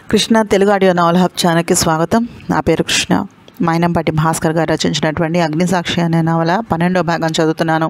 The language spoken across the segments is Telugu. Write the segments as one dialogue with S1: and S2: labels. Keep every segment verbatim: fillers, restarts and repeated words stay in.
S1: కృష్ణ తెలుగు ఆడియో నవల హబ్ ఛానల్కి స్వాగతం. నా పేరు కృష్ణ. మైనంపాటి భాస్కర్ గారు రచించినటువంటి అగ్నిసాక్షి అనే నవల పన్నెండో భాగం చదువుతున్నాను.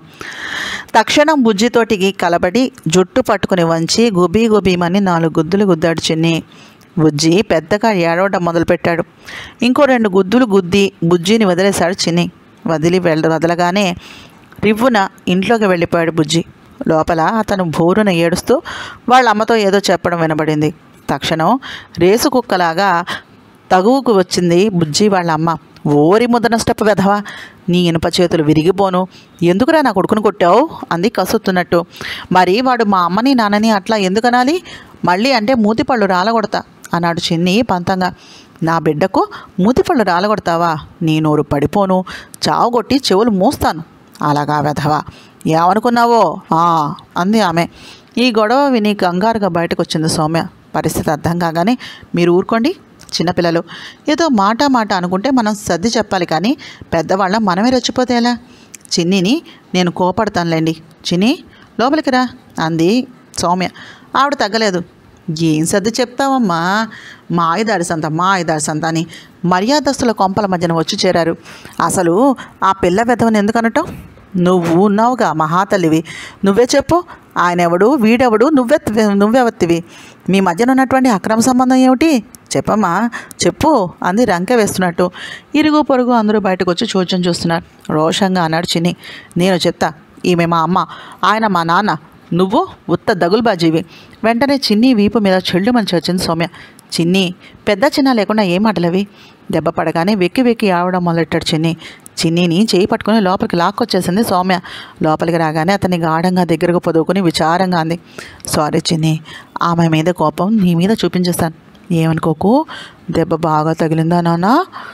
S1: తక్షణం బుజ్జితోటికి కలబడి జుట్టు పట్టుకుని వంచి గుబీ గుబీమని నాలుగు గుద్దులు గుద్దాడు చిన్ని. బుజ్జి పెద్దగా ఏడవడం మొదలుపెట్టాడు. ఇంకో రెండు గుద్దులు గుద్ది బుజ్జిని వదిలేశాడు చిన్ని. వదిలి వెళ్ళ వదలగానే రివ్వున ఇంట్లోకి వెళ్ళిపోయాడు బుజ్జి. లోపల అతను బోరున ఏడుస్తూ వాళ్ళ అమ్మతో ఏదో చెప్పడం వినబడింది. తక్షణం రేసు కుక్కలాగా తగువుకు వచ్చింది బుజ్జి వాళ్ళ అమ్మ. ఓరి ముద్ద నష్టపు వెధవా, నీ ఇనుప చేతులు విరిగిపోను, ఎందుకురా నా కొడుకును కొట్టావు అంది కసుతున్నట్టు. మరి వాడు మా అమ్మని నాన్నని అట్లా ఎందుకనాలి, మళ్ళీ అంటే మూతిపళ్ళు రాలగొడతా అన్నాడు చిన్ని పంతంగా. నా బిడ్డకు మూతిపళ్ళు రాలగొడతావా, నీ నోరు పడిపోను, చావుగొట్టి చెవులు మూస్తాను. అలాగా వెధవా, ఏమనుకున్నావో అంది ఆమె. ఈ గొడవ విని కంగారుగా బయటకు వచ్చింది సౌమ్య. పరిస్థితి అర్థం కాగానే మీరు ఊరుకోండి, చిన్నపిల్లలు, ఏదో మాట మాట అనుకుంటే మనం సర్ది చెప్పాలి, కానీ పెద్దవాళ్ళ మనమే రెచ్చిపోతే ఎలా? చిన్నిని నేను కోపడతానులేండి. చిన్ని లోపలికి రా అంది సౌమ్య. ఆవిడ తగ్గలేదు. ఏం సర్ది చెప్తావమ్మా, మా ఆయుధాడి సంత మా ఆయుధాడి సంత అని మర్యాదస్తుల కొంపల మధ్యన వచ్చి చేరారు. అసలు ఆ పిల్ల వెధవని ఎందుకనటం? నువ్వు ఉన్నావుగా మహాతల్లివి, నువ్వే చెప్పు. ఆయన ఎవడు, వీడెవడు, నువ్వె నువ్వెవత్తివి? మీ మధ్యన ఉన్నటువంటి అక్రమ సంబంధం ఏమిటి? చెప్పమ్మా చెప్పు అంది రంకె వేస్తున్నట్టు. ఇరుగు పొరుగు అందరూ బయటకు వచ్చి చూచం చూస్తున్నారు. రోషంగా అన్నాడు చిన్ని. నేను చెప్తా, ఈమె మా అమ్మ, ఆయన మా నాన్న, నువ్వు ఉత్త దగులుబాజీవి. వెంటనే చిన్ని వీపు మీద చెల్లు మంచి వచ్చింది సౌమ్య. చిన్ని పెద్ద చిన్న లేకుండా ఏ మాటలవి? దెబ్బ పడగానే వెక్కి వెక్కి ఆవడం మొదలెట్టాడు చిన్ని. చిన్నిని చేయి పట్టుకుని లోపలికి లాక్కొచ్చేసింది సౌమ్య. లోపలికి రాగానే అతన్ని గాఢంగా దగ్గరకు పొదువుకుని విచారంగా అంది. సారీ చిన్ని, ఆమె మీద కోపం నీ మీద చూపించేస్తాను, ఏమనుకోకు. దెబ్బ బాగా తగిలిందా నాన్న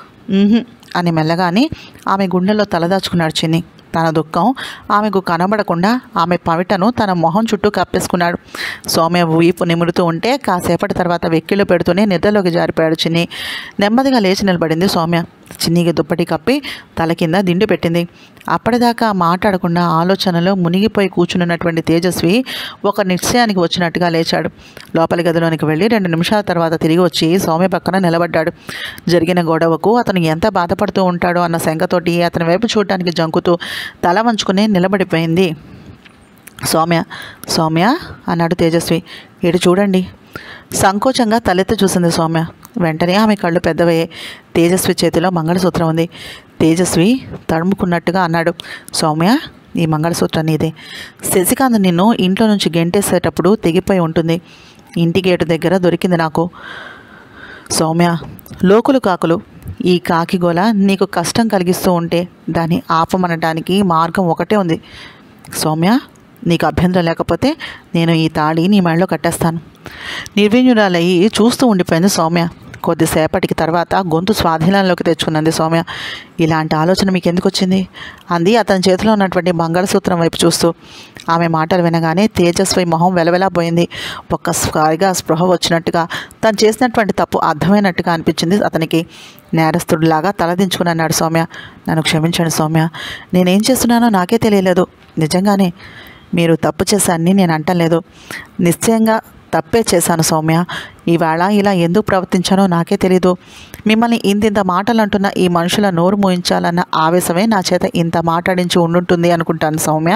S1: అని మెల్లగాని ఆమె గుండెల్లో తలదాచుకున్నాడు చిన్ని. తన దుఃఖం ఆమెకు కనబడకుండా ఆమె పవిటను తన మొహం చుట్టూ కప్పేసుకున్నాడు. సౌమ్య వీపు నిమురుతూ ఉంటే కాసేపటి తర్వాత వెక్కిళ్ళు పెడుతూనే నిద్రలోకి జారిపోయాడు చిన్ని. నెమ్మదిగా లేచి నిలబడింది సౌమ్య. చిన్నికి దుప్పటి కప్పి తల కింద దిండు పెట్టింది. అప్పటిదాకా మాట్లాడకుండా ఆలోచనలో మునిగిపోయి కూర్చున్నటువంటి తేజస్వి ఒక నిశ్చయానికి వచ్చినట్టుగా లేచాడు. లోపలి గదిలోనికి వెళ్ళి రెండు నిమిషాల తర్వాత తిరిగి వచ్చి సౌమ్య పక్కన నిలబడ్డాడు. జరిగిన గొడవకు అతను ఎంత బాధపడుతూ ఉంటాడో అన్న శంకతోటి అతని వైపు చూడటానికి జంకుతూ తల వంచుకుని నిలబడిపోయింది సౌమ్య. సౌమ్య అన్నాడు తేజస్వి. ఇటు చూడండి. సంకోచంగా తలెత్తి చూసింది సౌమ్య. వెంటనే ఆమె కళ్ళు పెద్దవయ్యే. తేజస్వి చేతిలో మంగళసూత్రం ఉంది. తేజస్వి తడుముకున్నట్టుగా అన్నాడు. సౌమ్య, ఈ మంగళసూత్రం నీదే. శశికాంత్ నిన్ను ఇంట్లో నుంచి గెంటేసేటప్పుడు తెగిపోయి ఉంటుంది. ఇంటి గేటు దగ్గర దొరికింది నాకు. సౌమ్య, లోకులు కాకులు ఈ కాకిగోల నీకు కష్టం కలిగిస్తూ ఉంటే దాన్ని ఆపమనడానికి మార్గం ఒకటే ఉంది. సౌమ్య, నీకు అభ్యంతరం లేకపోతే నేను ఈ తాళి నీ మెడలో కట్టేస్తాను. నిర్విణ్యురాలయ్యి చూస్తూ ఉండిపోయింది సౌమ్య. కొద్దిసేపటికి తర్వాత గొంతు స్వాధీనంలోకి తెచ్చుకున్నది సౌమ్య. ఇలాంటి ఆలోచన మీకు ఎందుకు వచ్చింది అంది అతని చేతిలో ఉన్నటువంటి మంగళసూత్రం వైపు చూస్తూ. ఆమె మాటలు వినగానే తేజస్వి మొహం వెలవెలబోయింది. ఒక్కసారిగా స్పృహ వచ్చినట్టుగా, తను చేసినటువంటి తప్పు అర్థమైనట్టుగా అనిపించింది అతనికి. నేరస్తుడిలాగా తలదించుకుని అన్నాడు సౌమ్య. నన్ను క్షమించండి సౌమ్య, నేనేం చేస్తున్నానో నాకే తెలియలేదు. నిజంగానే మీరు తప్పు చేశారని నేను అంటలేదు, నిశ్చయంగా తప్పే చేశాను సౌమ్య. ఈవేళ ఇలా ఎందుకు ప్రవర్తించానో నాకే తెలీదు. మిమ్మల్ని ఇంతింత మాటలు అంటున్న ఈ మనుషుల నోరు మూయించాలన్న ఆవేశమే నా చేత ఇంత మాట్లాడించి ఉండుంటుంది అనుకుంటాను సౌమ్య.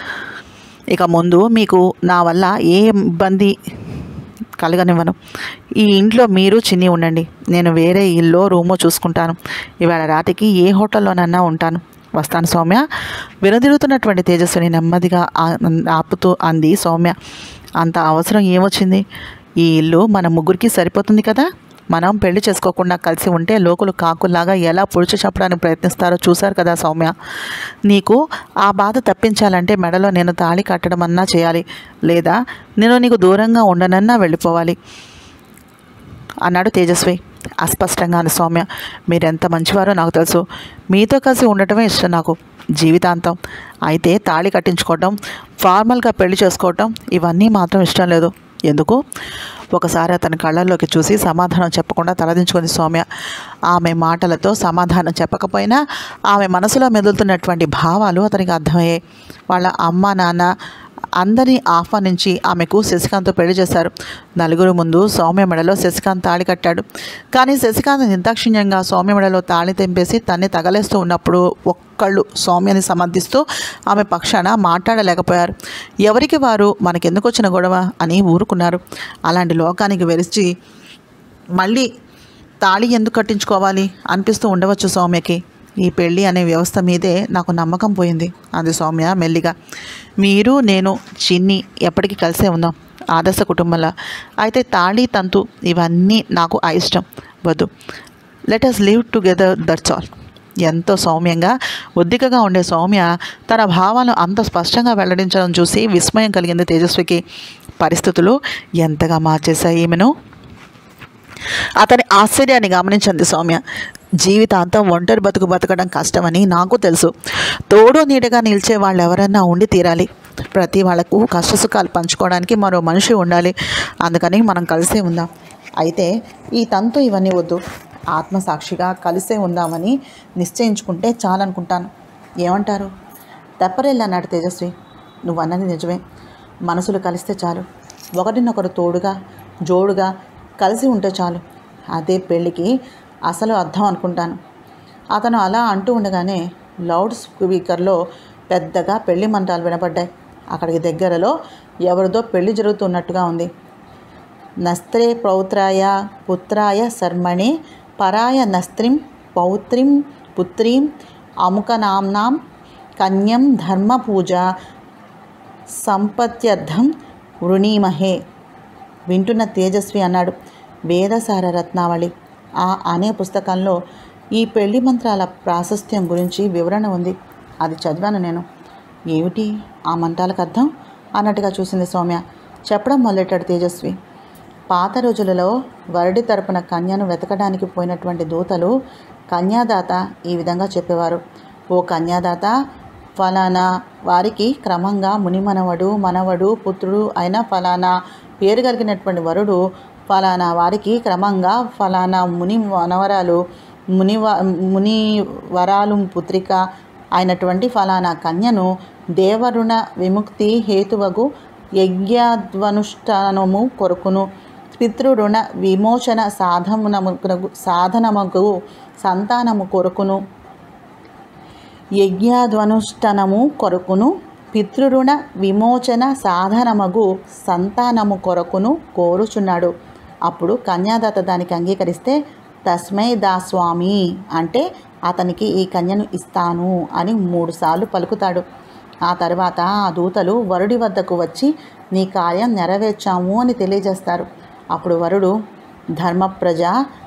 S1: ఇక ముందు మీకు నా వల్ల ఏ ఇబ్బంది కలగనివ్వను. ఈ ఇంట్లో మీరు చిన్ని ఉండండి, నేను వేరే ఇల్లో రూమో చూసుకుంటాను. ఇవాళ రాత్రికి ఏ హోటల్లోనన్నా ఉంటాను. వస్తాను సౌమ్య. వినదిరుగుతున్నటువంటి తేజస్విని నెమ్మదిగా ఆపుతూ అంది సౌమ్య. అంత అవసరం ఏమొచ్చింది? ఈ ఇల్లు మన ముగ్గురికి సరిపోతుంది కదా. మనం పెళ్లి చేసుకోకుండా కలిసి ఉంటే లోకులు కాకుల్లాగా ఎలా పొడిచి చెప్పడానికి ప్రయత్నిస్తారో చూశారు కదా సౌమ్య. నీకు ఆ బాధ తప్పించాలంటే మెడలో నేను తాళి కట్టడం అన్నా చేయాలి, లేదా నేను నీకు దూరంగా ఉండనన్నా వెళ్ళిపోవాలి అన్నాడు తేజస్వి అస్పష్టంగా. అని సౌమ్య, మీరెంత మంచివారో నాకు తెలుసు. మీతో కలిసి ఉండటమే ఇష్టం నాకు జీవితాంతం. అయితే తాళి కట్టించుకోవటం, ఫార్మల్గా పెళ్లి చేసుకోవటం ఇవన్నీ మాత్రం ఇష్టం లేదు. ఎందుకు? ఒకసారి అతని కళ్ళల్లోకి చూసి సమాధానం చెప్పకుండా తలదించుకుంది సౌమ్య. ఆమె మాటలతో సమాధానం చెప్పకపోయినా ఆమె మనసులో మెదులుతున్నటువంటి భావాలు అతనికి అర్థమయ్యాయి. వాళ్ళ అమ్మ నాన్న అందరినీ ఆహ్వానించి ఆమెకు శశికాంత్తో పెళ్లి చేశారు. నలుగురు ముందు సౌమ్య మెడలో శశికాంత్ తాళి కట్టాడు. కానీ శశికాంత్ నిర్దాక్షిణ్యంగా సౌమ్య మెడలో తాళి తెంపేసి తన్ని తగలేస్తూ ఉన్నప్పుడు ఒక్కళ్ళు సౌమ్యని సమర్థిస్తూ ఆమె పక్షాన మాట్లాడలేకపోయారు. ఎవరికి వారు మనకెందుకు వచ్చిన గొడవ అని ఊరుకున్నారు. అలాంటి లోకానికి వెలిచి మళ్ళీ తాళి ఎందుకు కట్టించుకోవాలి అనిపిస్తూ ఉండవచ్చు సౌమ్యకి. ఈ పెళ్ళి అనే వ్యవస్థ మీదే నాకు నమ్మకం పోయింది అంది సౌమ్య మెల్లిగా. మీరు నేను చిన్ని ఎప్పటికీ కలిసే ఉందాం ఆదర్శ కుటుంబంలో. అయితే తాళి తంతు ఇవన్నీ నాకు అయిష్టం వద్దు. Let us live together, that's all. ఎంతో సౌమ్యంగా ఒద్దికగా ఉండే సౌమ్య తన భావాలను అంత స్పష్టంగా వెల్లడించడం చూసి విస్మయం కలిగింది తేజస్వికి. పరిస్థితులు ఎంతగా మార్చేశాయి ఈమెను. అతని ఆశ్చర్యాన్ని గమనించింది సౌమ్య. జీవితాంతం ఒంటరి బతుకు బతకడం కష్టమని నాకు తెలుసు. తోడు నీడగా నిలిచే వాళ్ళు ఎవరైనా ఉండి తీరాలి. ప్రతి వాళ్లకు కష్టసుఖాలు పంచుకోవడానికి మరో మనిషి ఉండాలి. అందుకని మనం కలిసే ఉందాం. అయితే ఈ తంతు ఇవన్నీ వద్దు. ఆత్మసాక్షిగా కలిసే ఉందామని నిశ్చయించుకుంటే చాలనుకుంటాను. ఏమంటారు? తెప్పరెళ్ళన్నాడు తేజస్వి. నువ్వు అన్నది నిజమే. మనసులు కలిస్తే చాలు. ఒకరినొకరు తోడుగా జోడుగా కలిసి ఉంటే చాలు. అదే పెళ్ళికి అసలు అర్థం అనుకుంటాను. అతను అలా అంటూ ఉండగానే లౌడ్ స్పీకర్లో పెద్దగా పెళ్లి మంత్రాలు వినపడ్డాయి. అక్కడికి దగ్గరలో ఎవరిదో పెళ్లి జరుగుతున్నట్టుగా ఉంది. నస్త్రే పౌత్రాయ పుత్రాయ శర్మణి పరాయ నస్త్రిం పౌత్రిం పుత్రీం అముకనాంనాం కన్యం ధర్మ పూజ సంపత్యర్థం వృణీమహే. వింటున్న తేజస్వి అన్నాడు. వేదసార రత్నావళి ఆ అనే పుస్తకంలో ఈ పెళ్లి మంత్రాల ప్రాశస్త్యం గురించి వివరణ ఉంది. అది చదివాను నేను. ఏమిటి ఆ మంత్రాలకు అర్థం అన్నట్టుగా చూసింది సౌమ్య. చెప్పడం మొదలెట్టాడు తేజస్వి. పాత రోజులలో వరుడి తరపున కన్యను వెతకడానికి పోయినటువంటి దూతలు కన్యాదాత ఈ విధంగా చెప్పేవారు. ఓ కన్యాదాత, ఫలానా వారికి క్రమంగా ముని మనవడు మనవడు పుత్రుడు అయిన ఫలానా పేరు కలిగినటువంటి వరుడు ఫలానా వారికి క్రమంగా ఫలానా ముని మనవరాలు ముని ముని వరాలు పుత్రిక అయినటువంటి ఫలానా కన్యను దేవరుణ విముక్తి హేతువగు యజ్ఞాధ్వనుష్ఠానము కొరకును పితృరుణ విమోచన సాధనమునకు సాధనముకు సంతానము కొరకును యజ్ఞాధ్వనుష్ఠానము కొరకును పితృరుణ విమోచన సాధనమగు సంతానము కొరకును కోరుచున్నాడు. అప్పుడు కన్యాదాత దానికి అంగీకరిస్తే తస్మై దాస్వామి అంటే అతనికి ఈ కన్యను ఇస్తాను అని మూడుసార్లు పలుకుతాడు. ఆ తర్వాత ఆ దూతలు వరుడి వద్దకు వచ్చి నీ కార్యం నెరవేర్చాము అని తెలియజేస్తారు. అప్పుడు వరుడు ధర్మప్రజ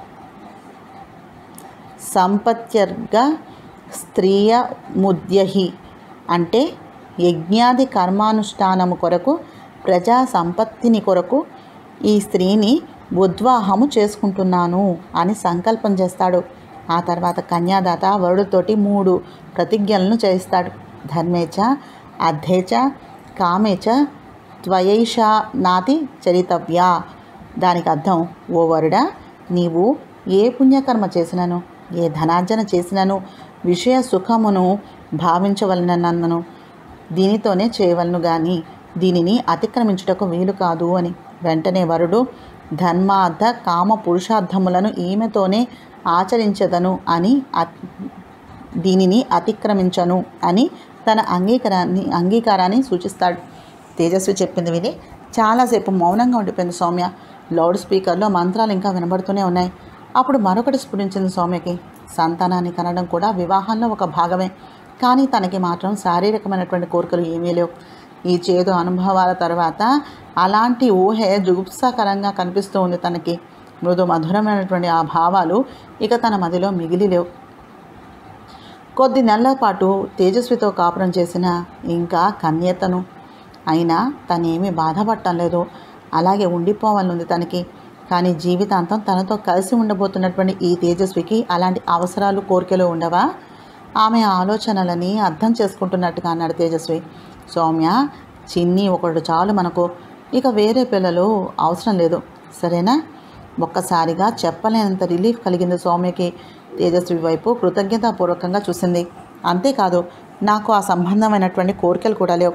S1: సంపత్యర్గ స్త్రీయ ముద్యహి అంటే యజ్ఞాది కర్మానుష్ఠానము కొరకు ప్రజా సంపత్తిని కొరకు ఈ స్త్రీని ఉద్వాహము చేసుకుంటున్నాను అని సంకల్పం చేస్తాడు. ఆ తర్వాత కన్యాదాత వరుడితోటి మూడు ప్రతిజ్ఞలను చేయిస్తాడు. ధర్మేచ అర్థేచ కామేచ త్వయైషా నాతి చరితవ్య. దానికి అర్థం, ఓ వరుడా, నీవు ఏ పుణ్యకర్మ చేసినను ఏ ధనార్జన చేసినను విషయ సుఖమును భావించవలనన్నను దీనితోనే చేయవలను కానీ దీనిని అతిక్రమించుటకు వీలు కాదు అని. వెంటనే వరుడు ధర్మార్థ కామ పురుషార్థములను ఈమెతోనే ఆచరించదను అని దీనిని అతిక్రమించను అని తన అంగీకారాన్ని అంగీకారాన్ని సూచిస్తాడు. తేజస్వి చెప్పింది విని చాలాసేపు మౌనంగా ఉండిపోయింది సౌమ్య. లౌడ్ స్పీకర్లో మంత్రాలు ఇంకా వినబడుతూనే ఉన్నాయి. అప్పుడు మరొకటి స్ఫురించింది సౌమ్యకి. సంతానాన్ని కనడం కూడా వివాహంలో ఒక భాగమే. కానీ తనకి మాత్రం శారీరకమైనటువంటి కోరికలు ఏమీ లేవు. ఈ చేదు అనుభవాల తర్వాత అలాంటి ఊహే జుగుప్సాకరంగా కనిపిస్తూ ఉంది తనకి. మృదు మధురమైనటువంటి ఆ భావాలు ఇక తన మదిలో మిగిలి లేవు. కొద్ది నెలల పాటు తేజస్వితో కాపురం చేసిన ఇంకా కన్యతను అయినా తనేమీ బాధపడటం లేదు. అలాగే ఉండిపోవాలనుంది తనకి. కానీ జీవితాంతం తనతో కలిసి ఉండబోతున్నటువంటి ఈ తేజస్వికి అలాంటి అవసరాలు కోరికలు ఉండవా? ఆమె ఆలోచనలని అర్థం చేసుకుంటున్నట్టుగా అన్నాడు తేజస్వి. సౌమ్య, చిన్ని ఒకడు చాలు మనకు, ఇక వేరే పిల్లలు అవసరం లేదు, సరేనా? ఒక్కసారిగా చెప్పలేనంత రిలీఫ్ కలిగింది సౌమ్యకి. తేజస్వి వైపు కృతజ్ఞతాపూర్వకంగా చూసింది. అంతేకాదు, నాకు ఆ సంబంధమైనటువంటి కోరికలు కూడా లేవు.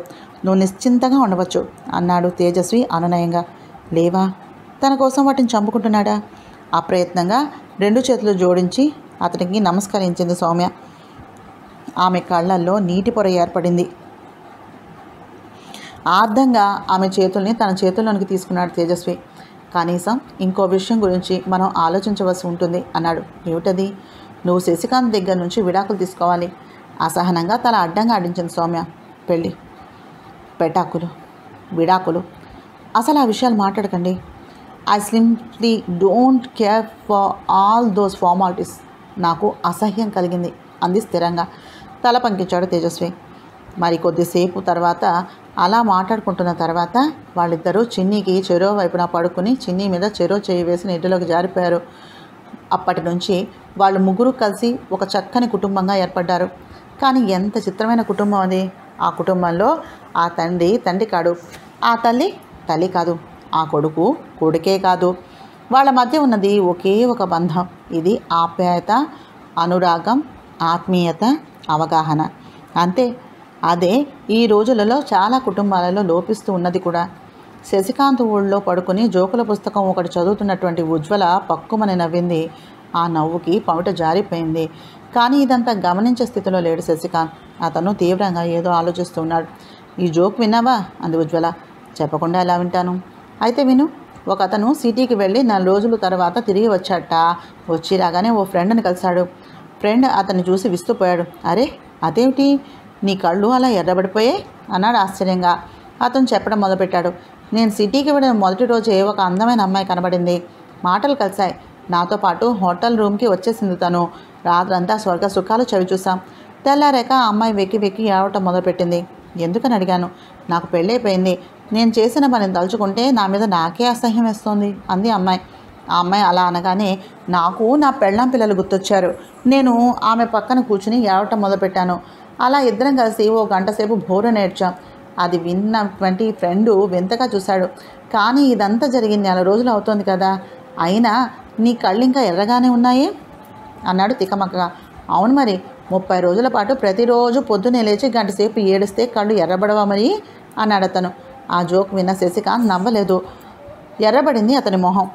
S1: నువ్వు నిశ్చింతగా ఉండవచ్చు అన్నాడు తేజస్వి అనునయంగా. లేవా? తన కోసం వాటిని చంపుకుంటున్నాడా? అప్రయత్నంగా రెండు చేతులు జోడించి అతనికి నమస్కరించింది సౌమ్య. ఆమె కళ్ళల్లో నీటి పొర ఏర్పడింది. ఆర్ధంగా ఆమె చేతుల్ని తన చేతుల్లోనికి తీసుకున్నాడు తేజస్వి. కనీసం ఇంకో విషయం గురించి మనం ఆలోచించవలసి ఉంటుంది అన్నాడు. ఏమిటది? నువ్వు శశికాంత్ దగ్గర నుంచి విడాకులు తీసుకోవాలి. అసహనంగా తల అడ్డంగా ఆడించింది సౌమ్య. పెళ్ళి, పెటాకులు, విడాకులు, అసలు ఆ విషయాలు మాట్లాడకండి. I simply don't care for all those formalities. నాకు అసహ్యం కలిగింది అంది స్థిరంగా. తల పంకించాడు తేజస్వి. మరి కొద్దిసేపు తర్వాత అలా మాట్లాడుకుంటున్న తర్వాత వాళ్ళిద్దరూ చిన్నీకి చెరో వైపున పడుకుని చిన్నీ మీద చెరో చేయి వేసి నీటిలోకి జారిపోయారు. అప్పటి నుంచి వాళ్ళు ముగ్గురు కలిసి ఒక చక్కని కుటుంబంగా ఏర్పడ్డారు. కానీ ఎంత చిత్రమైన కుటుంబం అది! ఆ కుటుంబంలో ఆ తండ్రి తండ్రి కాడు, ఆ తల్లి తల్లి కాదు, ఆ కొడుకు కొడుకే కాదు. వాళ్ళ మధ్య ఉన్నది ఒకే ఒక బంధం. ఇది ఆప్యాయత, అనురాగం, ఆత్మీయత, అవగాహన. అంతే. అదే ఈ రోజులలో చాలా కుటుంబాలలో లోపిస్తూ ఉన్నది కూడా. శశికాంత్ ఊళ్ళో పడుకుని జోకుల పుస్తకం ఒకటి చదువుతున్నటువంటి ఉజ్వల పక్కుమని నవ్వింది. ఆ నవ్వుకి పమిట జారిపోయింది. కానీ ఇదంతా గమనించే స్థితిలో లేడు శశికాంత్. అతను తీవ్రంగా ఏదో ఆలోచిస్తున్నాడు. ఈ జోక్ విన్నావా అంది ఉజ్వల. చెప్పకుండా ఎలా వింటాను? అయితే విను. ఒక అతను సిటీకి వెళ్ళి నాలుగు రోజుల తర్వాత తిరిగి వచ్చాట. వచ్చి రాగానే ఓ ఫ్రెండ్ని కలిశాడు. ఫ్రెండ్ అతన్ని చూసి విస్తుపోయాడు. అరే, అదేమిటి నీ కళ్ళు అలా ఎర్రబడిపోయాయి అన్నాడు ఆశ్చర్యంగా. అతను చెప్పడం మొదలుపెట్టాడు. నేను సిటీకి వెళ్ళిన మొదటి రోజే ఒక అందమైన అమ్మాయి కనబడింది. మాటలు కలిశాయి. నాతో పాటు హోటల్ రూమ్కి వచ్చేసింది తను. రాత్రంతా స్వర్గ సుఖాలు చవి చూసాం. తెల్లారాక ఆ అమ్మాయి వెక్కి వెక్కి ఏడవటం మొదలుపెట్టింది. ఎందుకని అడిగాను. నాకు పెళ్ళైపోయింది. నేను చేసిన పనిని తలుచుకుంటే నా మీద నాకే అసహ్యం వేస్తోంది అంది అమ్మాయి. ఆ అమ్మాయి అలా అనగానే నాకు నా పెళ్ళాం పిల్లలు గుర్తొచ్చారు. నేను ఆమె పక్కన కూర్చుని ఏడవటం మొదలుపెట్టాను. అలా ఇద్దరం కలిసి ఓ గంట సేపు బోరు నేర్చాం. అది విన్నటువంటి ఫ్రెండు వింతగా చూశాడు. కానీ ఇదంతా జరిగింది నెల రోజులు అవుతోంది కదా, అయినా నీ కళ్ళు ఇంకా ఎర్రగానే ఉన్నాయి అన్నాడు తికమకగా. అవును మరి, ముప్పై రోజుల పాటు ప్రతిరోజు పొద్దున్నే లేచి గంట సేపు ఏడిస్తే కళ్ళు ఎర్రబడవా మరి అన్నాడు అతను. ఆ జోక్ విన్న శశికాంత్ నవ్వలేదు. ఎర్రబడింది అతని మొహం.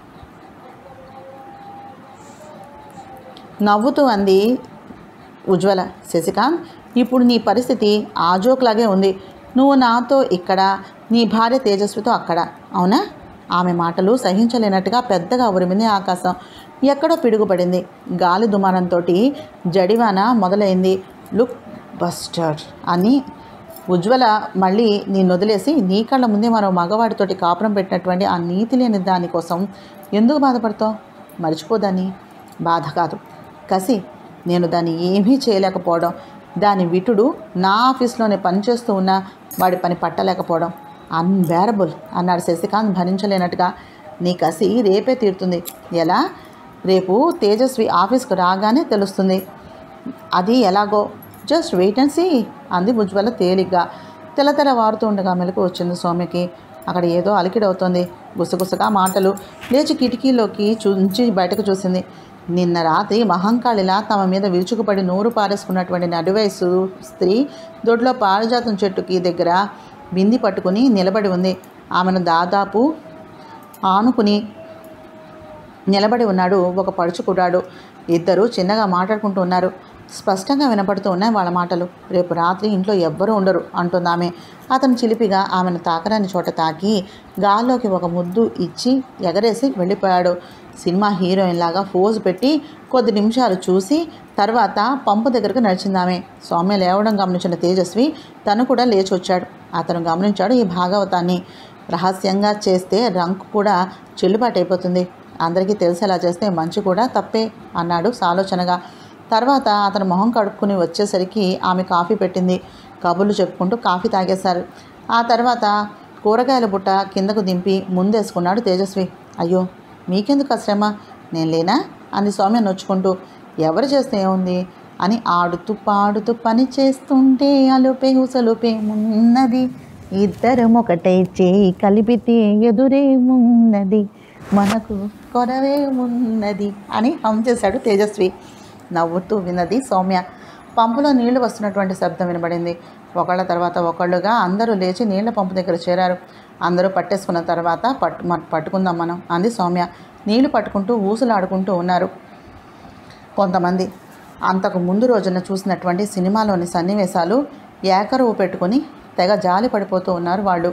S1: నవ్వుతూ అంది ఉజ్వల. శశికాంత్, ఇప్పుడు నీ పరిస్థితి ఆ జోక్లాగే ఉంది. నువ్వు నాతో ఇక్కడ, నీ భార్య తేజస్వితో అక్కడ, అవునా? ఆమె మాటలు సహించలేనట్టుగా పెద్దగా ఉరిమింది ఆకాశం. ఎక్కడో పిడుగుపడింది. గాలి దుమారంతో జడివాన మొదలైంది. లుక్ బస్టర్ అని ఉజ్వల మళ్ళీ నీ వదిలేసి నీ కళ్ళ ముందే మరో మగవాడితోటి కాపురం పెట్టినటువంటి ఆ నీతి లేని దానికోసం ఎందుకు బాధపడతావు? మర్చిపోదాన్ని. బాధ కాదు, కసి. నేను దాన్ని ఏమీ చేయలేకపోవడం, దాని విటుడు నా ఆఫీస్లోనే పనిచేస్తూ ఉన్నా వాడి పని పట్టలేకపోవడం అన్బేరబుల్ అన్నాడు శశికాంత్ భరించలేనట్టుగా. నీ కసి రేపే తీరుతుంది. ఎలా? రేపు తేజస్వి ఆఫీస్కు రాగానే తెలుస్తుంది. అది ఎలాగో జస్ట్ వెయిట్ అండ్ సీ అంది ఉజ్వల తేలిగ్గా. తెల్లతెర వారుతూ ఉండగా మెలకు వచ్చింది సౌమ్యకి. అక్కడ ఏదో అలికిడవుతోంది. గుసగుసగా మాటలు. లేచి కిటికీలోకి చుంచి బయటకు చూసింది. నిన్న రాత్రి మహంకాళిలా తమ మీద విరుచుకుపడి నోరు పారేసుకున్నటువంటి నడివయసు స్త్రీ దొడ్లో పారిజాతం చెట్టుకి దగ్గర బింది పట్టుకుని నిలబడి ఉంది. ఆమెను దాదాపు ఆనుకుని నిలబడి ఉన్నాడు ఒక పడుచుకుడాడు. ఇద్దరు చిన్నగా మాట్లాడుకుంటూ ఉన్నారు. స్పష్టంగా వినపడుతూ ఉన్నాయి వాళ్ళ మాటలు. రేపు రాత్రి ఇంట్లో ఎవ్వరూ ఉండరు అంటుంది ఆమె. అతను చిలిపిగా ఆమెను తాకరాని చోట తాకి గాల్లోకి ఒక ముద్దు ఇచ్చి ఎగరేసి వెళ్ళిపోయాడు. సినిమా హీరోయిన్ లాగా ఫోజు పెట్టి కొద్ది నిమిషాలు చూసి తర్వాత పంపు దగ్గరకు నడిచిందామె. సౌమ్య లేవడం గమనించిన తేజస్వి తను కూడా లేచి వచ్చాడు. అతను గమనించాడు ఈ భాగవతాన్ని. రహస్యంగా చేస్తే రంకు కూడా చెల్లుబాటు అయిపోతుంది. అందరికీ తెలిసేలా చేస్తే మంచి కూడా తప్పే అన్నాడు సాలోచనగా. తర్వాత అతను మొహం కడుక్కుని వచ్చేసరికి ఆమె కాఫీ పెట్టింది. కబుర్లు చెప్పుకుంటూ కాఫీ తాగేశారు. ఆ తర్వాత కూరగాయల బుట్ట కిందకు దింపి ముందేసుకున్నాడు తేజస్వి. అయ్యో, మీకెందుకు అశ్రమ, నేను లేనా అంది సౌమ్య నొచ్చుకుంటూ. ఎవరు చేస్తే ఏముంది అని ఆడుతూ పాడుతూ పని చేస్తుంటే అలుపే ఉసలుపే ఉన్నది, ఇద్దరం ఒకటై చేయి కలిపితే ఎదురేమున్నది, మనకు కొరవే ఉన్నది అని హమ్ చేశాడు తేజస్వి. నవ్వుతూ విన్నది సౌమ్య. పంపులో నీళ్లు వస్తున్నటువంటి శబ్దం వినబడింది. ఒకళ్ళ తర్వాత ఒకళ్ళుగా అందరూ లేచి నీళ్ల పంపు దగ్గర చేరారు. అందరూ పట్టేసుకున్న తర్వాత పట్టు పట్టుకుందాం మనం అంది సౌమ్య. నీళ్లు పట్టుకుంటూ ఊసులాడుకుంటూ ఉన్నారు కొంతమంది. అంతకు ముందు రోజున చూసినటువంటి సినిమాలోని సన్నివేశాలు ఏకరువు పెట్టుకొని తెగ జాలి పడిపోతూ ఉన్నారు వాళ్ళు.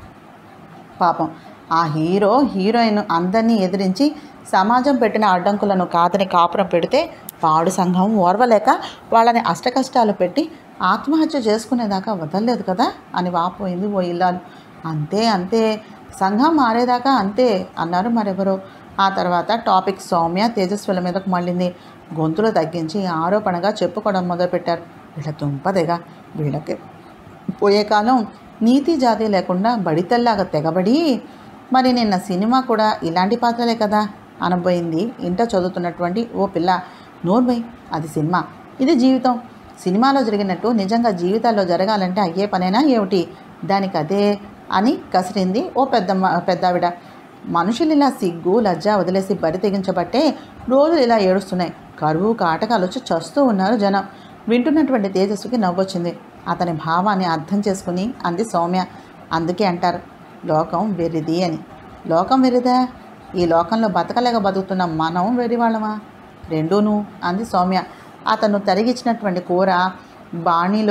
S1: పాపం ఆ హీరో హీరోయిన్ అందరినీ ఎదిరించి సమాజం పెట్టిన అడ్డంకులను కాదని కాపురం పెడితే పాడు సంఘం ఓర్వలేక వాళ్ళని అష్టకష్టాలు పెట్టి ఆత్మహత్య చేసుకునేదాకా వదలలేదు కదా అని వాపోయింది ఓ ఇల్లాలు. అంతే అంతే, సంఘం మారేదాకా అంతే అన్నారు మరెవరో. ఆ తర్వాత టాపిక్ సౌమ్య తేజస్వుల మీదకు మళ్ళింది. గొంతులు తగ్గించి ఆరోపణగా చెప్పుకోవడం మొదలుపెట్టారు. వీళ్ళ దుంపదేగా, వీళ్ళకి పోయే కాలం నీతి జాతి లేకుండా బడితెల్లాగా తెగబడి, మరి నిన్న సినిమా కూడా ఇలాంటి పాత్రలే కదా అనబోయింది ఇంట చదువుతున్నటువంటి ఓ పిల్ల. నోర్మై, అది సినిమా, ఇది జీవితం. సినిమాలో జరిగినట్టు నిజంగా జీవితాల్లో జరగాలంటే అయ్యే పనేనా ఏమిటి? దానికి అదే అని కసిరింది ఓ పెద్ద పెద్దావిడ. మనుషులు ఇలా సిగ్గు లజ్జ వదిలేసి బరి తెగించబట్టే రోజులు ఇలా ఏడుస్తున్నాయి. కరువు కాటకాలు వచ్చి చస్తూ ఉన్నారు జనం. వింటున్నటువంటి తేజస్సుకి నవ్వొచ్చింది. అతని భావాన్ని అర్థం చేసుకుని అంది సౌమ్య. అందుకే అంటారు లోకం వెర్రిది అని. లోకం వెర్రిదా? ఈ లోకంలో బతకలేక బతుకుతున్న మనం వెర్రివాళ్ళమా? రెండూను అంది సౌమ్య. అతను తరిగిచ్చినటువంటి కూర బాణీలో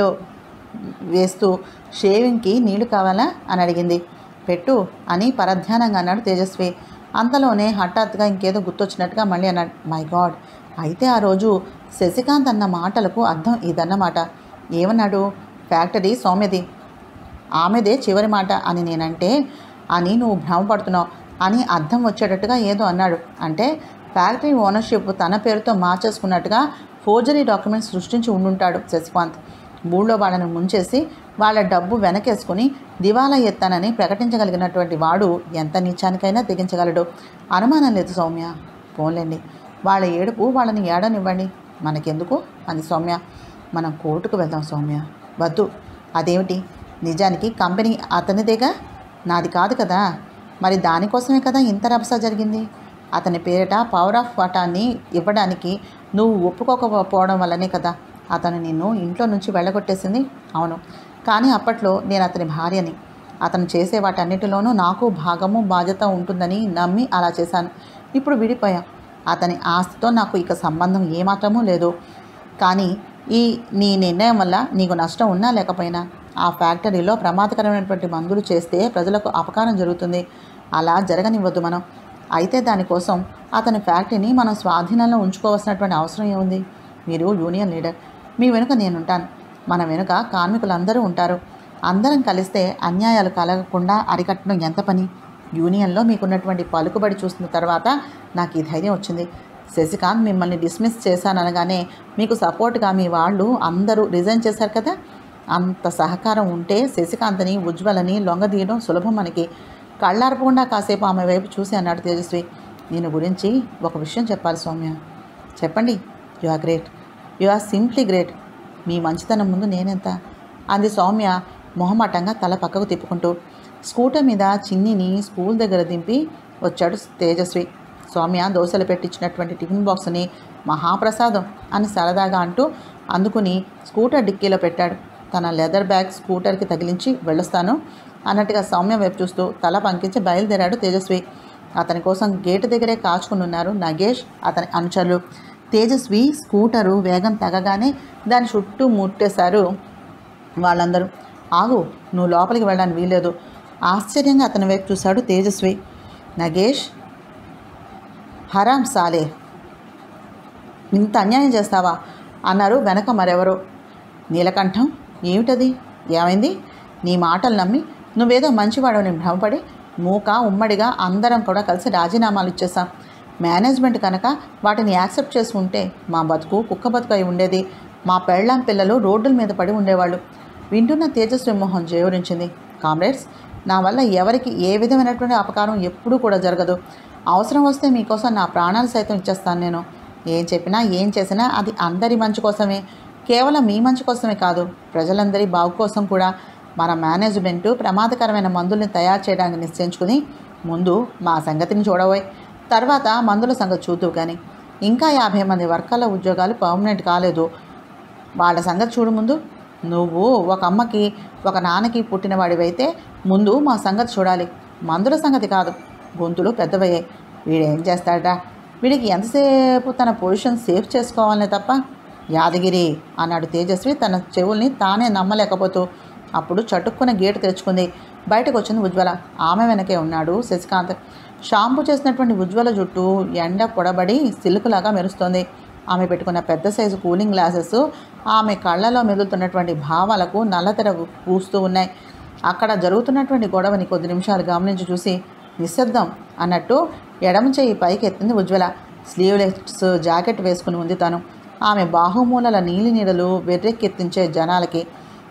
S1: వేస్తూ షేవింగ్కి నీళ్లు కావాలా అని అడిగింది. పెట్టు అని పరధ్యానంగా అన్నాడు తేజస్వి. అంతలోనే హఠాత్తుగా ఇంకేదో గుర్తొచ్చినట్టుగా మళ్ళీ అన్నాడు, మై గాడ్, అయితే ఆ రోజు శశికాంత్ అన్న మాటలకు అర్థం ఇదన్నమాట. ఏమన్నాడు? ఫ్యాక్టరీ సౌమ్యది, ఆమెదే చివరి మాట అని నేనంటే అని నువ్వు భ్రమపడుతున్నావు అని అర్థం వచ్చేటట్టుగా ఏదో అన్నాడు. అంటే ఫ్యాక్టరీ ఓనర్షిప్ తన పేరుతో మార్చేసుకున్నట్టుగా ఫోర్జరీ డాక్యుమెంట్స్ సృష్టించి ఉండుంటాడు శశికాంత్. ఊళ్ళో వాళ్ళని ముంచేసి వాళ్ళ డబ్బు వెనకేసుకుని దివాలా ఎత్తానని ప్రకటించగలిగినటువంటి వాడు ఎంత నీచానికైనా తెగించగలడు. అనుమానం లేదు సౌమ్య. పోన్లేండి, వాళ్ళ ఏడుపు వాళ్ళని ఏడనివ్వండి, మనకెందుకు అని సౌమ్య. మనం కోర్టుకు వెళ్దాం సౌమ్య. వద్దు. అదేమిటి? నిజానికి కంపెనీ అతనిదేగా, నాది కాదు కదా. మరి దానికోసమే కదా ఇంత రభస జరిగింది. అతని పేరిట పవర్ ఆఫ్ వాటాన్ని ఇవ్వడానికి నువ్వు ఒప్పుకోకపోవడం వల్లనే కదా అతను నిన్ను ఇంట్లో నుంచి వెళ్ళగొట్టేసింది. అవును, కానీ అప్పట్లో నేను అతని భార్యని. అతను చేసే వాటన్నిటిలోనూ నాకు భాగము బాధ్యత ఉంటుందని నమ్మి అలా చేశాను. ఇప్పుడు విడిపోయాం. అతని ఆస్తితో నాకు ఇక సంబంధం ఏమాత్రమూ లేదు. కానీ ఈ నీ నిర్ణయం వల్ల నీకు నష్టం ఉన్నా లేకపోయినా ఆ ఫ్యాక్టరీలో ప్రమాదకరమైనటువంటి మందులు చేస్తే ప్రజలకు అపకారం జరుగుతుంది. అలా జరగనివ్వద్దు మనం. అయితే దానికోసం అతని ఫ్యాక్టరీని మనం స్వాధీనంలో ఉంచుకోవాల్సినటువంటి అవసరం ఏముంది? మీరు యూనియన్ లీడర్, మీ వెనుక నేనుంటాను. మన వెనుక కార్మికులందరూ ఉంటారు. అందరం కలిస్తే అన్యాయాలు కలగకుండా అరికట్టడం ఎంత పని? యూనియన్లో మీకున్నటువంటి పలుకుబడి చూసిన తర్వాత నాకు ఈ ధైర్యం వచ్చింది. శశికాంత్ మిమ్మల్ని డిస్మిస్ చేశాననగానే మీకు సపోర్ట్గా మీ వాళ్ళు అందరూ రిజైన్ చేశారు కదా. అంత సహకారం ఉంటే శశికాంత్ని ఉజ్వలని లొంగదీయడం సులభం మనకి. కళ్ళార్పకుండా కాసేపు ఆమె వైపు చూసి అన్నాడు తేజస్వి. నేను గురించి ఒక విషయం చెప్పాలి సౌమ్య. చెప్పండి. You are great, you are simply great. మీ మంచితనం ముందు నేనెంత అంది సౌమ్య మొహమాటంగా తల పక్కకు తిప్పుకుంటూ. స్కూటర్ మీద చిన్నిని స్కూల్ దగ్గర దింపి వచ్చాడు తేజస్వి. సౌమ్య దోశలు పెట్టించినటువంటి టిఫిన్ బాక్స్ని మహాప్రసాదం అని సరదాగా అంటూ అందుకుని స్కూటర్ డిక్కీలో పెట్టాడు. తన లెదర్ బ్యాగ్ స్కూటర్కి తగిలించి వెళ్ళొస్తాను అన్నట్టుగా సౌమ్య వైపు చూస్తూ తల పంకించి బయలుదేరాడు తేజస్వి. అతని కోసం గేటు దగ్గరే కాచుకుని ఉన్నారు నగేష్, అతని అనుచరులు. తేజస్వి స్కూటరు వేగం తగ్గగానే దాని చుట్టూ ముట్టేశారు వాళ్ళందరూ. ఆగు, నువ్వు లోపలికి వెళ్ళడానికి వీల్లేదు. ఆశ్చర్యంగా అతని వైపు చూశాడు తేజస్వి. నగేష్, హరాం సాలే, ఇంత అన్యాయం చేస్తావా అన్నారు వెనక మరెవరో. నీలకంఠం, ఏమిటది? ఏమైంది? నీ మాటలు నమ్మి నువ్వేదో మంచివాడని భ్రమపడి మూక ఉమ్మడిగా అందరం కూడా కలిసి రాజీనామాలు ఇచ్చేసాం. మేనేజ్మెంట్ కనుక వాటిని యాక్సెప్ట్ చేసి ఉంటే మా బతుకు కుక్క బతుకు అయి ఉండేది. మా పెళ్ళాం పిల్లలు రోడ్డుల మీద పడి ఉండేవాళ్ళు. వింటున్న తేజస్వి మోహన్ జయోరించింది. కామ్రేడ్స్, నా వల్ల ఎవరికి ఏ విధమైనటువంటి అపకారం ఎప్పుడూ కూడా జరగదు. అవసరం వస్తే మీకోసం నా ప్రాణాలు సైతం ఇచ్చేస్తాను. నేను ఏం చెప్పినా ఏం చేసినా అది అందరి మంచి కోసమే, కేవలం మీ మంచి కోసమే కాదు, ప్రజలందరి బాగు కోసం కూడా. మన మేనేజ్మెంటు ప్రమాదకరమైన మందుల్ని తయారు చేయడానికి నిశ్చయించుకుని ముందు మా సంగతిని చూడబోయ్, తర్వాత మందుల సంగతి చూద్దు. కానీ ఇంకా యాభై మంది వర్కర్ల ఉద్యోగాలు పర్మనెంట్ కాలేదు, వాళ్ళ సంగతి చూడు ముందు. నువ్వు ఒక అమ్మకి ఒక నాన్నకి పుట్టినవాడివైతే ముందు మా సంగతి చూడాలి, మందుల సంగతి కాదు. గొంతులు పెద్దవయ్యాయి. వీడేం చేస్తాడా? వీడికి ఎంతసేపు తన పొజిషన్ సేఫ్ చేసుకోవాలనే తప్ప. యాదగిరి అన్నాడు తేజస్వి తన చెవుల్ని తానే నమ్మలేకపోతూ. అప్పుడు చటుక్కున గేటు తెరుచుకుంది. బయటకు వచ్చింది ఉజ్వల. ఆమె వెనకే ఉన్నాడు శశికాంత్. షాంపూ చేసినటువంటి ఉజ్వల జుట్టు ఎండ పొడబడి సిల్కులాగా మెరుస్తోంది. ఆమె పెట్టుకున్న పెద్ద సైజు కూలింగ్ గ్లాసెస్ ఆమె కళ్ళలో మెదులుతున్నటువంటి భావాలకు నల్లతెర పూస్తూ ఉన్నాయి. అక్కడ జరుగుతున్నటువంటి గొడవని కొద్ది నిమిషాలు గమనించి చూసి నిశ్శబ్దం అన్నట్టు ఎడమ చేయి పైకి ఎత్తింది ఉజ్వల. స్లీవ్లెస్ జాకెట్ వేసుకుని ఉంది తను. ఆమె బాహుమూలల నీలి నీడలు వెర్రెక్కెత్తించే జనాలకి.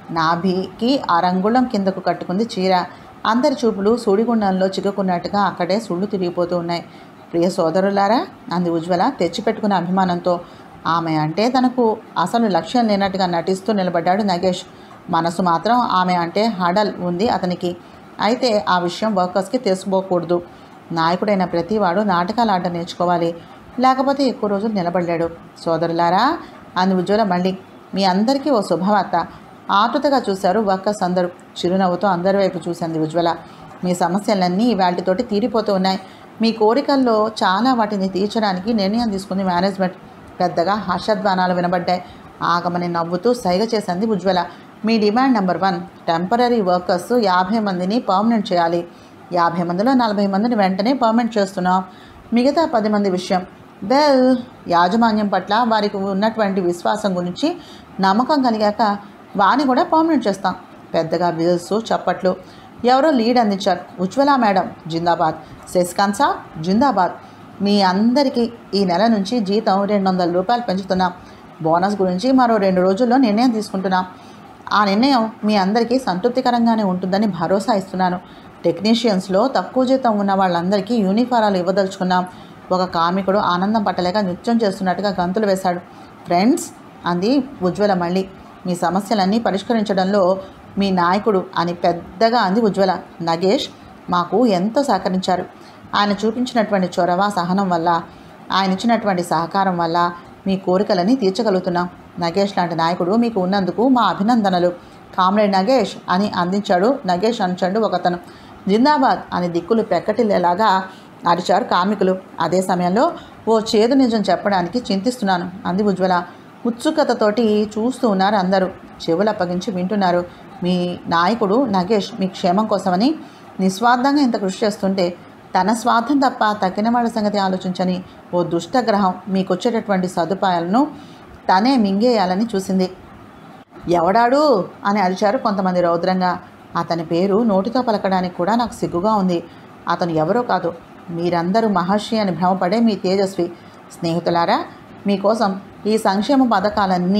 S1: నాభికి అరంగుళం కిందకు కట్టుకుంది చీర. అందరి చూపులు సూడిగుండంలో చిక్కుకున్నట్టుగా అక్కడే సుళ్ళు తిరిగిపోతూ ఉన్నాయి. ప్రియ సోదరులారా అంది ఉజ్వల తెచ్చిపెట్టుకున్న అభిమానంతో. ఆమె అంటే తనకు అసలు లక్ష్యం లేనట్టుగా నటిస్తూ నిలబడ్డాడు నగేష్. మనసు మాత్రం ఆమె అంటే హడల్ ఉంది అతనికి. అయితే ఆ విషయం వర్కర్స్కి తెలుసుకోకూడదు. నాయకుడైన ప్రతివాడు నాటకాలు ఆట నేర్చుకోవాలి, లేకపోతే ఎక్కువ రోజులు నిలబడలేడు. సోదరులారా అంది ఉజ్వల మళ్ళీ. మీ అందరికీ ఓ శుభవార్త. ఆతృతగా చూశారు వర్కర్స్ అందరూ. చిరునవ్వుతో అందరి వైపు చూసింది ఉజ్వల. మీ సమస్యలన్నీ వాటితోటి తీరిపోతూ ఉన్నాయి. మీ కోరికల్లో చాలా వాటిని తీర్చడానికి నిర్ణయం తీసుకుంది మేనేజ్మెంట్. పెద్దగా హర్షధ్వానాలు వినబడ్డాయి. ఆగమని నవ్వుతూ సైగ చేసింది ఉజ్వల. మీ demand number one, temporary workers యాభై మందిని పర్మనెంట్ చేయాలి. యాభై మందిలో నలభై మందిని వెంటనే పర్మనెంట్ చేస్తున్నాం. మిగతా పది మంది విషయం వెల్ యాజమాన్యం పట్ల వారికి ఉన్నటువంటి విశ్వాసం గురించి నమ్మకం కలిగాక వాని కూడా పర్మనెంట్ చేస్తాం. పెద్దగా బిల్స్ చప్పట్లు. ఎవరో లీడ్ అందించారు. ఉజ్వల మేడం జిందాబాద్, శశికాంత్ సాబ్ జిందాబాద్. మీ అందరికీ ఈ నెల నుంచి జీతం రెండు వందల రూపాయలు పెంచుతున్నాం. బోనస్ గురించి మరో రెండు రోజుల్లో నిర్ణయం తీసుకుంటున్నాం. ఆ నిర్ణయం మీ అందరికీ సంతృప్తికరంగానే ఉంటుందని భరోసా ఇస్తున్నాను. టెక్నీషియన్స్లో తక్కువ జీతం ఉన్న వాళ్ళందరికీ యూనిఫారాలు ఇవ్వదలుచుకున్నాం. ఒక కార్మికుడు ఆనందం పట్టలేక నృత్యం చేస్తున్నట్టుగా గంతులు వేశాడు. ఫ్రెండ్స్ అంది ఉజ్వల మళ్ళీ. మీ సమస్యలన్నీ పరిష్కరించడంలో మీ నాయకుడు అని పెద్దగా అంది ఉజ్వల. నగేష్ మాకు ఎంతో సహకరించారు. ఆయన చూపించినటువంటి చొరవ సహనం వల్ల, ఆయన ఇచ్చినటువంటి సహకారం వల్ల మీ కోరికలని తీర్చగలుగుతున్నాం. నగేష్ లాంటి నాయకుడు మీకు ఉన్నందుకు మా అభినందనలు. కామ్రేడ్ నగేష్ అని అందించాడు నగేష్ అంచాడు ఒకతను. జిందాబాద్ అని దిక్కులు పెక్కటిల్లేలాగా అరిచారు కార్మికులు. అదే సమయంలో ఓ చేదు నిజం చెప్పడానికి చింతిస్తున్నాను అంది ఉజ్వల. ఉత్సుకతతోటి చూస్తూ ఉన్నారు అందరూ. చెవులు అప్పగించి వింటున్నారు. మీ నాయకుడు నగేష్ మీ క్షేమం కోసమని నిస్వార్థంగా ఇంత కృషి చేస్తుంటే తన స్వార్థం తప్ప తక్కిన వాళ్ళ సంగతి ఆలోచించని ఓ దుష్టగ్రహం మీకు వచ్చేటటువంటి సదుపాయాలను తనే మింగేయాలని చూసింది. ఎవడాడు అని అరిచారు కొంతమంది రౌద్రంగా. అతని పేరు నోటితో పలకడానికి కూడా నాకు సిగ్గుగా ఉంది. అతను ఎవరో కాదు, మీరందరూ మహర్షి అని భ్రమపడే మీ తేజస్వి. స్నేహితులారా, మీకోసం ఈ సంక్షేమ పథకాలన్నీ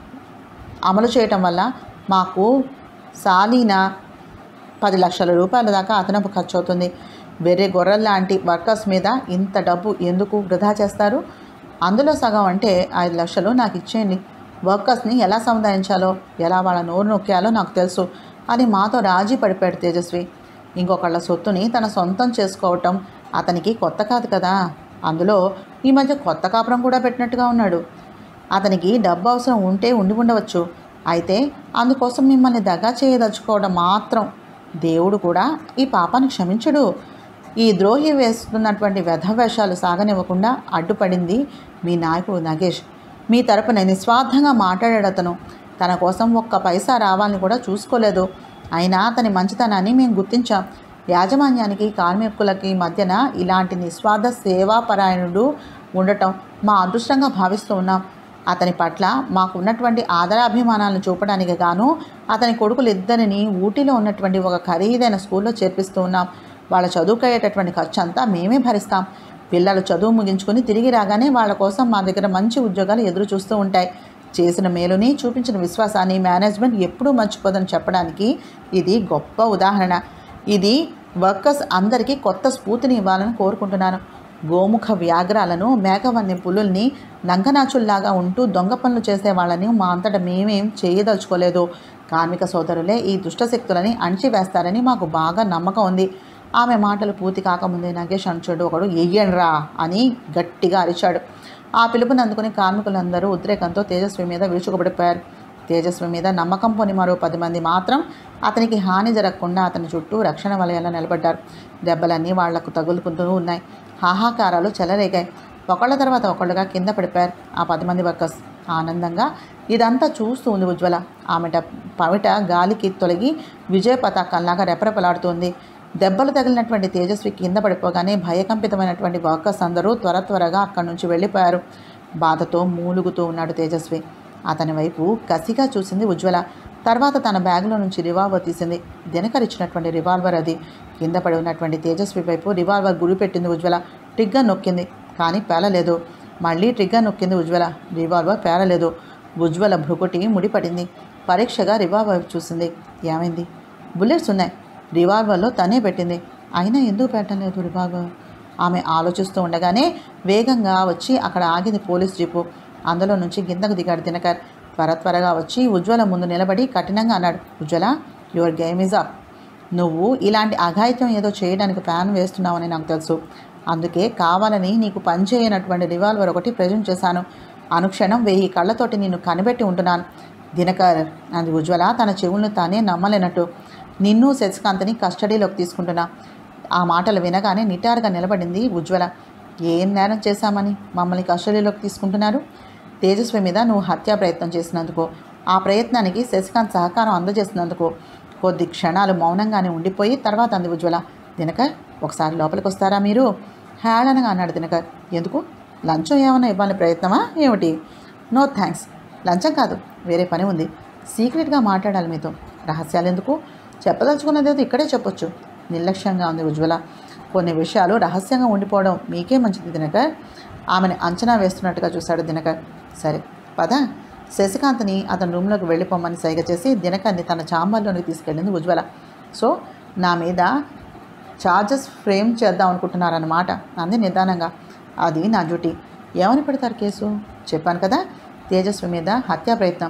S1: అమలు చేయటం వల్ల మాకు సాలీన పది లక్షల రూపాయల దాకా అదనపు ఖర్చు అవుతుంది. వేరే గొర్రెల్లాంటి వర్కర్స్ మీద ఇంత డబ్బు ఎందుకు వృధా చేస్తారు? అందులో సగం అంటే ఐదు లక్షలు నాకు ఇచ్చేయండి. వర్కర్స్ని ఎలా సముదాయించాలో, ఎలా వాళ్ళ నోరు నొక్కాలో నాకు తెలుసు అని మాతో రాజీ పడిపోయాడు తేజస్వి. ఇంకొకళ్ళ సొత్తుని తన సొంతం చేసుకోవటం అతనికి కొత్త కాదు కదా. అందులో ఈ మధ్య కొత్త కాపురం కూడా పెట్టినట్టుగా ఉన్నాడు. అతనికి డబ్బు అవసరం ఉంటే ఉండి ఉండవచ్చు. అయితే అందుకోసం మిమ్మల్ని దగా చేయదలుచుకోవడం మాత్రం దేవుడు కూడా ఈ పాపాన్ని క్షమించడు. ఈ ద్రోహి వేస్తున్నటువంటి వ్యధవేషాలు సాగనివ్వకుండా అడ్డుపడింది మీ నాయకుడు నగేష్. మీ తరపున నిస్వార్థంగా మాట్లాడాడు అతను. తన కోసం ఒక్క పైసా రావాలని కూడా చూసుకోలేదు. అయినా అతని మంచితనాన్ని మేము గుర్తించాం. యాజమాన్యానికి కార్మికులకి మధ్యన ఇలాంటి నిస్వార్థ సేవాపరాయణుడు ఉండటం మా అదృష్టంగా భావిస్తూ ఉన్నాం. అతని పట్ల మాకున్నటువంటి ఆదరాభిమానాలను చూపడానికి గాను అతని కొడుకులు ఇద్దరిని ఊటీలో ఉన్నటువంటి ఒక ఖరీదైన స్కూల్లో చేర్పిస్తూ ఉన్నాం. వాళ్ళ చదువుకయ్యేటటువంటి ఖర్చు అంతా మేమే భరిస్తాం. పిల్లలు చదువు ముగించుకొని తిరిగి రాగానే వాళ్ళ కోసం మా దగ్గర మంచి ఉద్యోగాలు ఎదురు చూస్తూ ఉంటాయి. చేసిన మేలుని, చూపించిన విశ్వాసాన్ని మేనేజ్మెంట్ ఎప్పుడూ మర్చిపోదని చెప్పడానికి ఇది గొప్ప ఉదాహరణ. ఇది వర్కర్స్ అందరికీ కొత్త స్ఫూర్తిని ఇవ్వాలని కోరుకుంటున్నాను. గోముఖ వ్యాఘ్రాలను, మేకవన్ని పులుల్ని లంఘనాచుల్లాగా ఉంటూ దొంగ పనులు చేసే వాళ్ళని మా అంతటా మేమేం చేయదలుచుకోలేదు. కార్మిక సోదరులే ఈ దుష్టశక్తులని అణిచివేస్తారని మాకు బాగా నమ్మకం ఉంది. ఆమె మాటలు పూర్తి కాకముందే నగేష్ అంచుడు ఒకడు ఎయ్యండ్రా అని గట్టిగా అరిచాడు. ఆ పిలుపుని అందుకుని కార్మికులందరూ ఉద్రేకంతో తేజస్వి మీద విరుచుకుపడిపోయారు. తేజస్వి మీద నమ్మకం పోని మరో పది మంది మాత్రం అతనికి హాని జరగకుండా అతని చుట్టూ రక్షణ వలయాల్లో నిలబడ్డారు. దెబ్బలన్నీ వాళ్లకు తగులుకుంటూ ఉన్నాయి. హాహాకారాలు చెలరేగాయి. ఒకళ్ళ తర్వాత ఒకళ్ళుగా కింద పడిపోయారు ఆ పది మంది వర్కర్స్. ఆనందంగా ఇదంతా చూస్తూ ఉంది ఉజ్వల. ఆమెట పవిట గాలికి తొలగి విజయ పతాకంలాగా రెపరెపలాడుతుంది. దెబ్బలు తగిలినటువంటి తేజస్వి కింద పడిపోగానే భయకంపితమైనటువంటి వర్కర్స్ అందరూ త్వర త్వరగా అక్కడి నుంచి వెళ్ళిపోయారు. బాధతో మూలుగుతూ ఉన్నాడు తేజస్వి. అతని వైపు కసిగా చూసింది ఉజ్వల. తర్వాత తన బ్యాగ్లో నుంచి రివాల్వర్ తీసింది. దినకర్ ఇచ్చినటువంటి రివాల్వర్ అది. కింద పడి ఉన్నటువంటి తేజస్వి వైపు రివాల్వర్ గురి పెట్టింది ఉజ్వల. ట్రిగ్గర్ నొక్కింది, కానీ పేలలేదు. మళ్ళీ ట్రిగ్గర్ నొక్కింది ఉజ్వల. రివాల్వర్ పేలలేదు. ఉజ్వల భృకుటి ముడిపడింది. పరీక్షగా రివాల్వర్ చూసింది. ఏమైంది? బుల్లెట్స్ ఉన్నాయి. రివాల్వర్లో తనే పెట్టింది. అయినా ఎందుకు పెట్టలేదు రివాల్వర్? ఆమె ఆలోచిస్తూ ఉండగానే వేగంగా వచ్చి అక్కడ ఆగింది పోలీస్ జీపు. అందులో నుంచి కిందకు దిగాడు దినకర్. త్వర త్వరగా వచ్చి ఉజ్వల ముందు నిలబడి కఠినంగా అన్నాడు, Ujwala, your game is up. నువ్వు ఇలాంటి అఘాయిత్యం ఏదో చేయడానికి ప్లాన్ వేస్తున్నావని నాకు తెలుసు. అందుకే కావాలని నీకు పనిచేయనటువంటి రివాల్వర్ ఒకటి ప్రజెంట్ చేశాను. అనుక్షణం వెయ్యి కళ్ళతోటి నిన్ను కనిపెట్టి ఉంటున్నాను. దినకర్ అది ఉజ్వల తన చెవులను తానే నమ్మలేనట్టు. నిన్ను శశికాంత్ని కస్టడీలోకి తీసుకుంటున్నా. ఆ మాటలు వినగానే నిటారుగా నిలబడింది ఉజ్వల. ఏం నేరం చేశామని మమ్మల్ని కస్టడీలోకి తీసుకుంటున్నారు? తేజస్వి మీద నువ్వు హత్యా ప్రయత్నం చేసినందుకు, ఆ ప్రయత్నానికి శశికాంత్ సహకారం అందజేసినందుకు. కొద్ది క్షణాలు మౌనంగానే ఉండిపోయి తర్వాత అంది ఉజ్వల, దినకర్ ఒకసారి లోపలికి వస్తారా మీరు? హేళనగా అన్నాడు దినకర్. ఎందుకు? లంచం ఏమైనా ఇవ్వాలని ప్రయత్నమా ఏమిటి? No thanks. లంచం కాదు, వేరే పని ఉంది. సీక్రెట్గా మాట్లాడాలి మీతో. రహస్యాలు ఎందుకు? చెప్పదలుచుకున్నదేదో ఇక్కడే చెప్పొచ్చు. నిర్లక్ష్యంగా ఉంది ఉజ్వల. కొన్ని విషయాలు రహస్యంగా ఉండిపోవడం మీకే మంచిది దినకర్. ఆమెను అంచనా వేస్తున్నట్టుగా చూశాడు దినకర్. సరే పద. శశికాంత్ని అతని రూమ్లోకి వెళ్ళిపోమని సైగ చేసి దినకర్ని తన ఛాంబర్లోనికి తీసుకెళ్ళింది ఉజ్వల. సో నా మీద ఛార్జెస్ ఫ్రేమ్ చేద్దాం అనుకుంటున్నారన్నమాట అంది నిదానంగా. అది నా డ్యూటీ. ఏమని పెడతారు కేసు? చెప్పాను కదా, తేజస్వి మీద హత్యా ప్రయత్నం.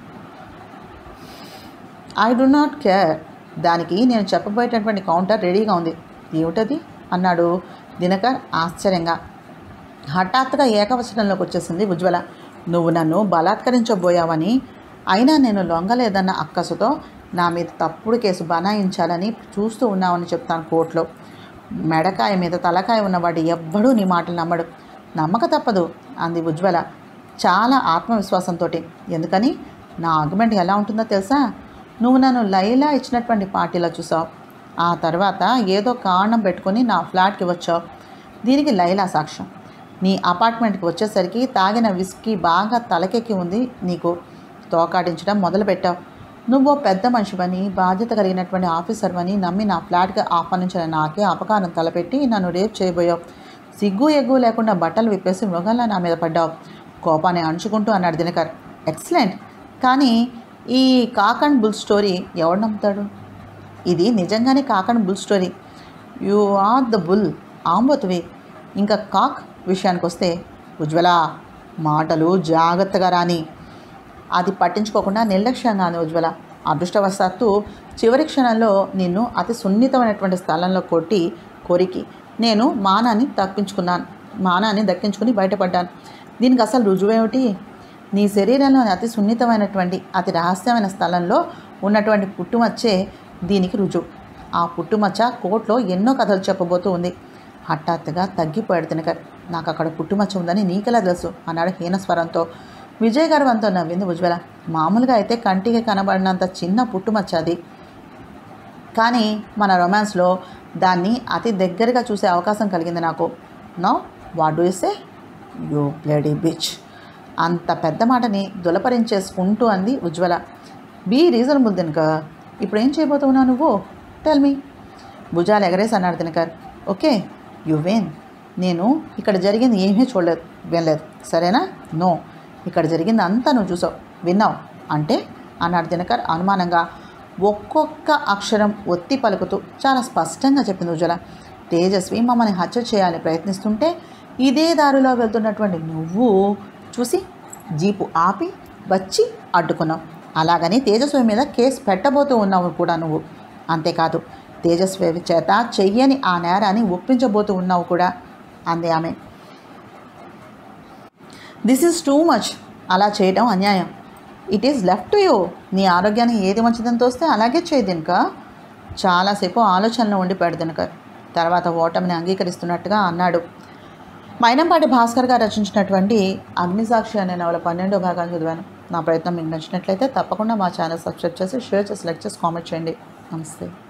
S1: I do not care. దానికి నేను చెప్పబోయేటటువంటి కౌంటర్ రెడీగా ఉంది. ఏమిటది అన్నాడు దినకర్ ఆశ్చర్యంగా. హఠాత్తుగా ఏకవచనంలోకి వచ్చేసింది ఉజ్వల. నువ్వు నన్ను బలాత్కరించబోయావని, అయినా నేను లొంగలేదన్న అక్కసుతో నా మీద తప్పుడు కేసు బనాయించాలని చూస్తూ ఉన్నావని చెప్తాను కోర్టులో. మెడకాయ మీద తలకాయ ఉన్నవాడు ఎవ్వడూ నీ మాటలు నమ్మడు. నమ్మక తప్పదు అంది ఉజ్వల చాలా ఆత్మవిశ్వాసంతో. ఎందుకని? నా ఆర్గ్యుమెంట్ ఎలా ఉంటుందో తెలుసా? నువ్వు నన్ను లైలా ఇచ్చినటువంటి పార్టీలో చూసావు. ఆ తర్వాత ఏదో కారణం పెట్టుకుని నా ఫ్లాట్కి వచ్చావు. దీనికి లైలా సాక్ష్యం. నీ అపార్ట్మెంట్కి వచ్చేసరికి తాగిన విస్కీ బాగా తలకెక్కి ఉంది. నీకు తోకాడించడం మొదలుపెట్టావు. నువ్వు పెద్ద మనిషివని, బాధ్యత కలిగినటువంటి ఆఫీసర్వని నమ్మి నా ఫ్లాట్కి ఆహ్వానించిన నాకే అపకారం తలపెట్టి నన్ను రేప్ చేయబోయావు. సిగ్గు ఎగ్గు లేకుండా బట్టలు విప్పేసి మృగంలా నా మీద పడ్డావు. కోపాన్ని అణుచుకుంటూ అన్నాడు దినకర్. ఎక్సలెంట్. కానీ ఈ కాక్ అండ్ బుల్ స్టోరీ ఎవడు నమ్ముతాడు? ఇది నిజంగానే cock and bull story. You are the bull, ఆంబోతువి. ఇంకా కాక్ విషయానికి వస్తే ఉజ్వల, మాటలు జాగ్రత్తగా రాని. అది పట్టించుకోకుండా నిర్లక్ష్యంగా అని ఉజ్వల. అదృష్టవశాత్తు చివరి క్షణంలో నిన్ను అతి సున్నితమైనటువంటి స్థలంలో కొట్టి కొరికి నేను మానాన్ని తప్పించుకున్నాను మానాన్ని దక్కించుకుని బయటపడ్డాను. దీనికి అసలు రుజువేమిటి? నీ శరీరంలోని అతి సున్నితమైనటువంటి అతి రహస్యమైన స్థలంలో ఉన్నటువంటి పుట్టుమచ్చే దీనికి రుజువు. ఆ పుట్టుమచ్చ కోర్టులో ఎన్నో కథలు చెప్పబోతూ ఉంది. హఠాత్తుగా తగ్గిపోయాడు దినకర్. నాకు అక్కడ పుట్టుమచ్చ ఉందని నీకెలా తెలుసు అన్నాడు హీనస్వరంతో. విజయ్ గర్వంతో నవ్వింది ఉజ్వల. మామూలుగా అయితే కంటికి కనబడినంత చిన్న పుట్టుమచ్చ అది. కానీ మన రొమాన్స్లో దాన్ని అతి దగ్గరగా చూసే అవకాశం కలిగింది నాకు. Now what do you say? You bloody bitch. అంత పెద్ద మాటని దులపరించేసుకుంటూ అంది ఉజ్వల. Be reasonable Dinakar. ఇప్పుడు ఏం చేయబోతున్నావు నువ్వు? Tell me. భుజాలు ఎగరేసి అన్నాడు దినకర్. Okay, you win. నేను ఇక్కడ జరిగింది ఏమీ చూడలేదు, వినలేదు, సరేనా? నో, ఇక్కడ జరిగింది అంతా నువ్వు చూసావు, విన్నావు అంటే అన్నాడు దినకర్ అనుమానంగా. ఒక్కొక్క అక్షరం ఒత్తి పలుకుతూ చాలా స్పష్టంగా చెప్పింది ఉజ్వల. తేజస్వి మమ్మల్ని హత్య చేయాలని ప్రయత్నిస్తుంటే ఇదే దారిలో వెళ్తున్నటువంటి నువ్వు చూసి జీపు ఆపి వచ్చి అడ్డుకున్నావు. అలాగని తేజస్వి మీద కేసు పెట్టబోతూ ఉన్నావు కూడా నువ్వు. అంతేకాదు, తేజస్వి చేత చెయ్యని ఆ నేరాన్ని ఒప్పించబోతూ ఉన్నావు కూడా అంది ఆమె. This is too much. అలా చేయడం అన్యాయం. It is left to you. నీ ఆరోగ్యానికి ఏది మంచిదని తోస్తే అలాగే చేయి దినక. చాలాసేపు ఆలోచనలో ఉండిపోయాడు దినకర్. తర్వాత ఓటమిని అంగీకరిస్తున్నట్టుగా అన్నాడు. మైనంపాటి భాస్కర్ గారు రచించినటువంటి అగ్నిసాక్షి అనే నవల పన్నెండో భాగాన్ని చదివాను. నా ప్రయత్నం మీకు నచ్చినట్లయితే తప్పకుండా మా ఛానల్ సబ్స్క్రైబ్ చేసి షేర్ చేసి లైక్ చేసి కామెంట్ చేయండి. నమస్తే.